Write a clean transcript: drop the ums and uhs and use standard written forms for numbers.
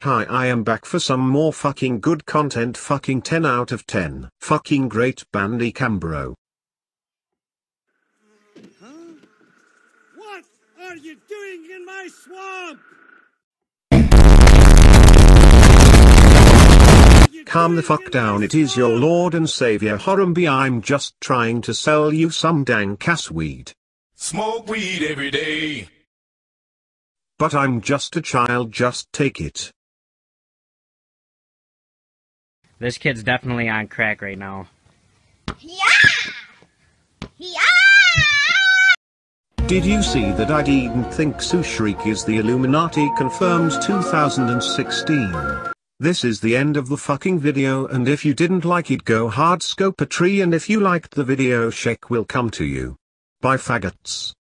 Hi, I am back for some more fucking good content. Fucking 10 out of 10. Fucking great Bandy Cambro. Huh? What are you doing in my swamp? Calm the fuck down, it is your lord and savior Horumbi. I'm just trying to sell you some dank ass weed. Smoke weed every day. But I'm just a child, just take it. This kid's definitely on crack right now. Yeah! Yeah! Did you see that I didn't think Shrek is the Illuminati? Confirms 2016. This is the end of the fucking video, and if you didn't like it, go hard scope a tree, and if you liked the video, Shrek will come to you. Bye faggots.